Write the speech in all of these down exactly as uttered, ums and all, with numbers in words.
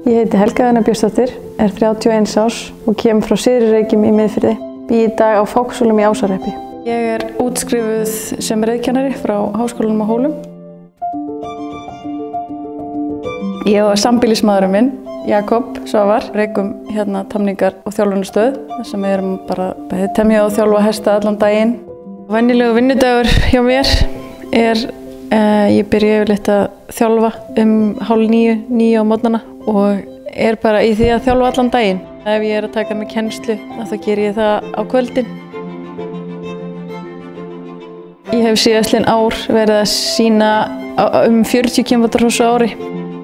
Ég heiti Helga Una Björnsdóttir, er þrjátíu og eins árs og kem frá Syðri-Reykjum í Miðfirði. Bý í dag á Fákshólum í Ásarhreppi. Ég er útskrifuð sem reiðkennari frá Háskólanum á Hólum. Ég og sambýlismaðurinn minn, Jakob Svavar, reikum hérna tamningar og þjálfunarstöð þar sem við erum bara bæði temja og þjálfa hesta allan daginn. Venjulegu vinnudagur hjá mér er uh, ég byrja yfirleitt að þjálfa um hálf níu, níu á morgnana og er bara í því að þjálfa allan daginn. Ef ég er að taka mig kennslu þá ger ég það á kvöldin. Ég hef síðastliðin ár verið að sýna um fjörutíu kynbótarhross á ári.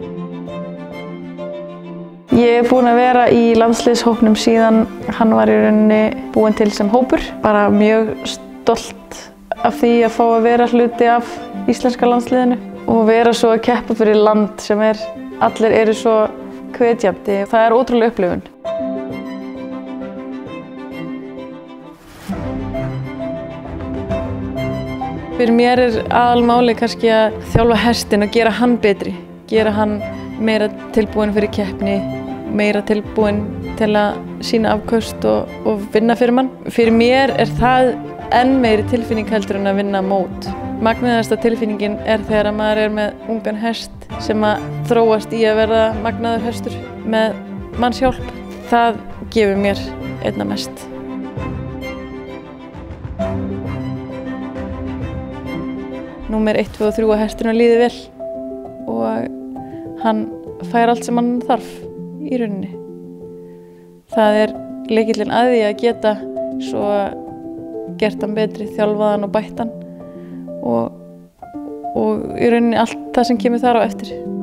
Ég er búin að vera í landsliðshópnum síðan hann var í rauninni búinn til sem hópur. Bara mjög stolt af því að fá að vera hluti af íslenska landsliðinu og vera svo að keppa fyrir land sem er, allir eru svo hvetjandi. Það er ótrúlega upplifun. Fyrir mér er aðalmáli kannski að þjálfa hestinn og gera hann betri. Gera hann meira tilbúinn fyrir keppni, meira tilbúinn til að sýna afköst og, og vinna fyrir mann. Fyrir mér er það enn meiri tilfinning heldur en að vinna mót. Magnaðasta tilfinningin er þegar maður er með ungan hest sem að þróast í að verða magnaður hestur með manns hjálp. Það gefur mér einna mest. Númer eitt, tvö og þrjú að hesturinn líði vel og hann fær allt sem hann þarf í rauninni. Það er lykillinn að því að geta svo gert hann betri, þjálfað hann og bætt hann og, og í rauninni allt það sem kemur þar á eftir.